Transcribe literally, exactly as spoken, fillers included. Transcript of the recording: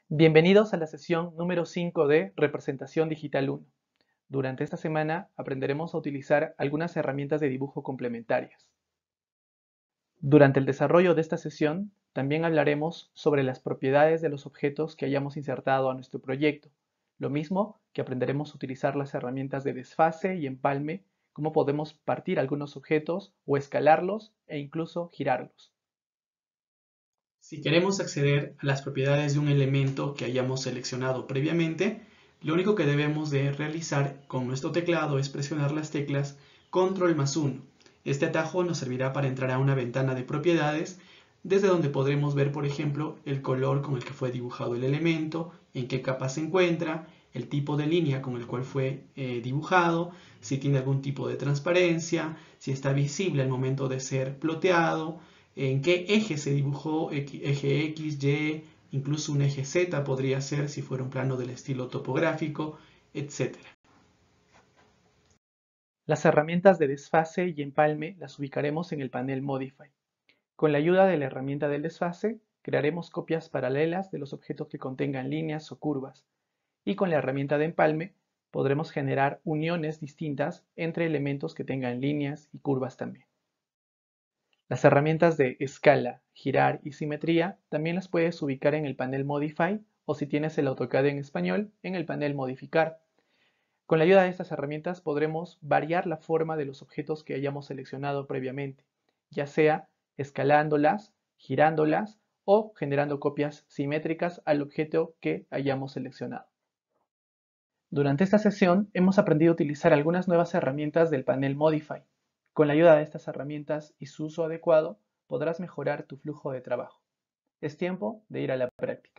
Bienvenidos a la sesión número cinco de Representación Digital uno. Durante esta semana aprenderemos a utilizar algunas herramientas de dibujo complementarias. Durante el desarrollo de esta sesión, también hablaremos sobre las propiedades de los objetos que hayamos insertado a nuestro proyecto, lo mismo que aprenderemos a utilizar las herramientas de desfase y empalme, cómo podemos partir algunos objetos o escalarlos e incluso girarlos. Si queremos acceder a las propiedades de un elemento que hayamos seleccionado previamente, lo único que debemos de realizar con nuestro teclado es presionar las teclas control más uno. Este atajo nos servirá para entrar a una ventana de propiedades desde donde podremos ver, por ejemplo, el color con el que fue dibujado el elemento, en qué capa se encuentra, el tipo de línea con el cual fue eh, dibujado, si tiene algún tipo de transparencia, si está visible al momento de ser ploteado, en qué eje se dibujó, eje X, Y, incluso un eje Z podría ser si fuera un plano del estilo topográfico, etcétera. Las herramientas de desfase y empalme las ubicaremos en el panel Modify. Con la ayuda de la herramienta del desfase, crearemos copias paralelas de los objetos que contengan líneas o curvas, y con la herramienta de empalme podremos generar uniones distintas entre elementos que tengan líneas y curvas también. Las herramientas de escala, girar y simetría también las puedes ubicar en el panel Modify o si tienes el AutoCAD en español, en el panel Modificar. Con la ayuda de estas herramientas podremos variar la forma de los objetos que hayamos seleccionado previamente, ya sea escalándolas, girándolas o generando copias simétricas al objeto que hayamos seleccionado. Durante esta sesión hemos aprendido a utilizar algunas nuevas herramientas del panel Modify. Con la ayuda de estas herramientas y su uso adecuado, podrás mejorar tu flujo de trabajo. Es tiempo de ir a la práctica.